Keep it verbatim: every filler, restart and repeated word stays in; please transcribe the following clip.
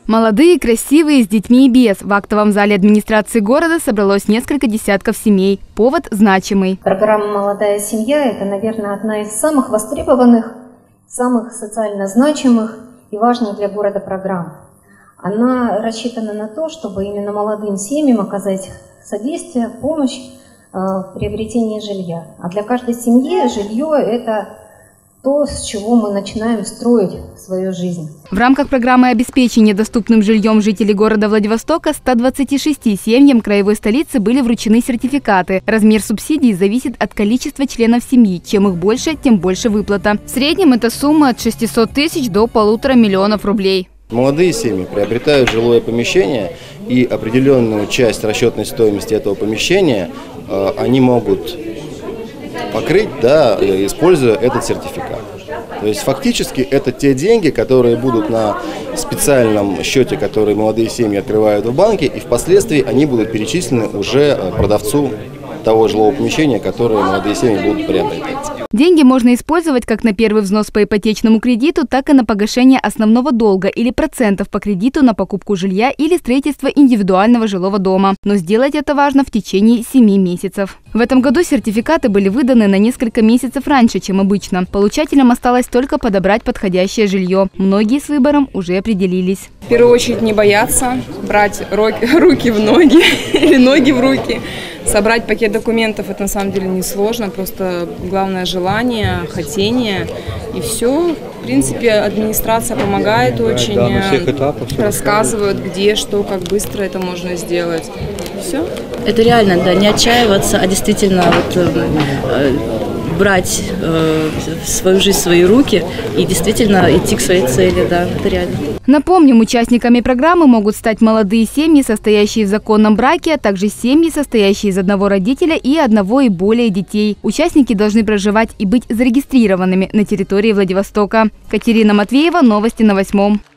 Молодые, красивые, с детьми и без. В актовом зале администрации города собралось несколько десятков семей. Повод значимый. Программа «Молодая семья» – это, наверное, одна из самых востребованных, самых социально значимых и важных для города программ. Она рассчитана на то, чтобы именно молодым семьям оказать содействие, помощь э, в приобретении жилья. А для каждой семьи жилье – это то, с чего мы начинаем строить свою жизнь. В рамках программы обеспечения доступным жильем жителей города Владивостока ста двадцати шести семьям краевой столицы были вручены сертификаты. Размер субсидий зависит от количества членов семьи. Чем их больше, тем больше выплата. В среднем это сумма от шестисот тысяч до полутора миллионов рублей. Молодые семьи приобретают жилое помещение, и определенную часть расчетной стоимости этого помещения э, они могут покрыть, да, используя этот сертификат. То есть фактически это те деньги, которые будут на специальном счете, который молодые семьи открывают в банке, и впоследствии они будут перечислены уже продавцу того жилого помещения, которое молодые семьи будут приобретать. Деньги можно использовать как на первый взнос по ипотечному кредиту, так и на погашение основного долга или процентов по кредиту на покупку жилья или строительство индивидуального жилого дома. Но сделать это важно в течение семи месяцев. В этом году сертификаты были выданы на несколько месяцев раньше, чем обычно. Получателям осталось только подобрать подходящее жилье. Многие с выбором уже определились. В первую очередь не бояться брать руки в ноги или ноги в руки. Собрать пакет документов – это на самом деле несложно, просто главное желание, хотение, и все. В принципе, администрация помогает очень, да, на всех этапах, рассказывают, где, что, как быстро это можно сделать. Все. Это реально, да, не отчаиваться, а действительно вот, э, брать э, свою жизнь в свои руки и действительно идти к своей цели, да, это реально. Напомним, участниками программы могут стать молодые семьи, состоящие в законном браке, а также семьи, состоящие из одного родителя и одного и более детей. Участники должны проживать и быть зарегистрированными на территории Владивостока. Катерина Матвеева, новости на восьмом.